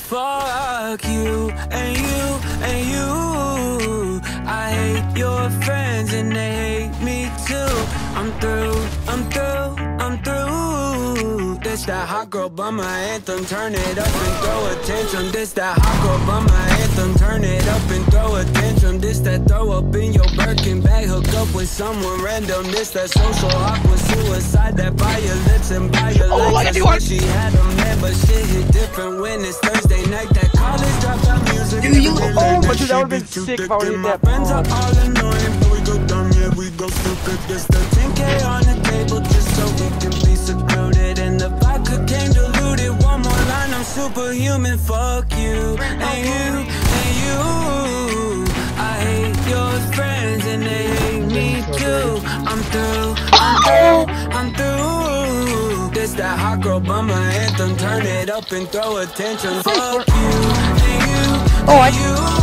Fuck you and you and you. I hate your friends and they hate me too. I'm through, I'm through, I'm through. This that hot girl bummer anthem. Turn it up and throw a tantrum. This that hot girl bummer anthem. Turn it up and throw a tantrum. This that throw up in your Birkin bag. Hook up with someone random. This that social awkward suicide. That buy your lips and buy your legs. That's what she had a man, but shit hit different when it's Thursday night. That college dropout music. Dude, you oh, but dude, that would've been sick if I would've hit that. Friends are all annoying, but we go dumb, yeah, we go stupid. This the 10K on the table just so we can be secluded. And the vodka came diluted. One more line, I'm superhuman. Fuck you and you and you. I hate your friends and they hate me too. I'm through, I'm through, I'm through. This that hot girl bummer anthem. Turn it up and throw a tantrum. Fuck you and you and you.